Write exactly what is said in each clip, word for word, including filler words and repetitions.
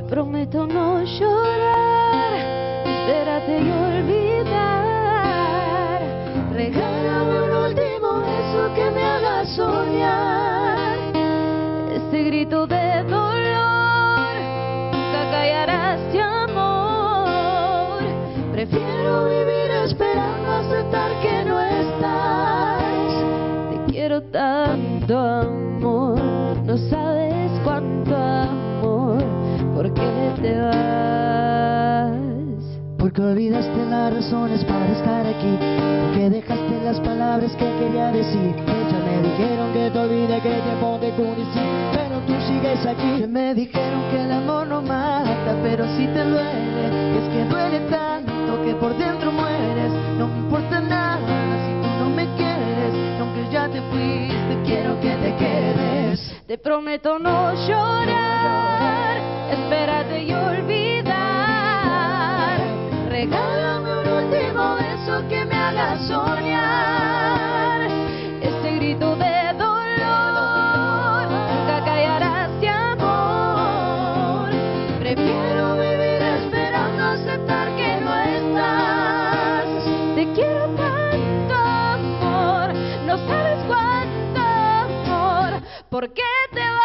prometo no llorar, espérate y olvidar. Regálame un último beso que me haga soñar. Este grito de dolor nunca callará este amor. Prefiero vivir esperando aceptar que no estás. Te quiero tanto, amor, no sabes cuánto amor. ¿Por qué te vas? Porque olvidaste las razones para estar aquí, porque dejaste las palabras que quería decir. Ellas me dijeron que te olvide, que el tiempo te conocí, pero tú sigues aquí. Que me dijeron que el amor no mata, pero sí te duele. Y es que duele tanto que por dentro mueres. No me importa nada si tú no me quieres, y aunque ya te fuiste quiero que te quedes. Te prometo no llorar, espérate y olvidar. Regálame un último beso que me haga soñar. Este grito de dolor nunca callará este amor. Prefiero vivir esperando aceptar que no estás. Te quiero tanto, amor, no sabes cuánto amor. ¿Por qué te vas?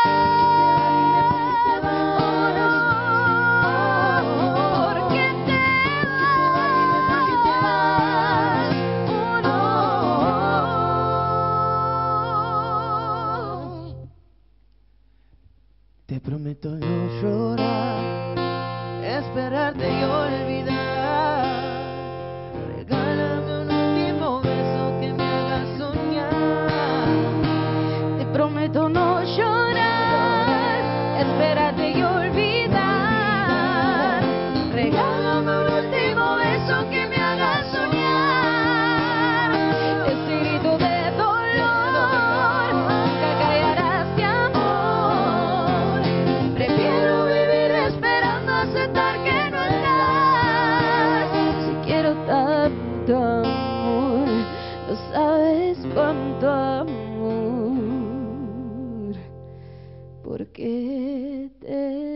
Te prometo no llorar, esperarte y olvidar. Regálame un último beso que me haga soñar. Te prometo no llorar, espérate y olvidar. Regálame un último beso que me haga soñar. Este grito de dolor nunca callará este amor. Prefiero vivir esperando aceptar que no estás. Si quiero tanto amor, no sabes cuánto amor. ¿Por qué te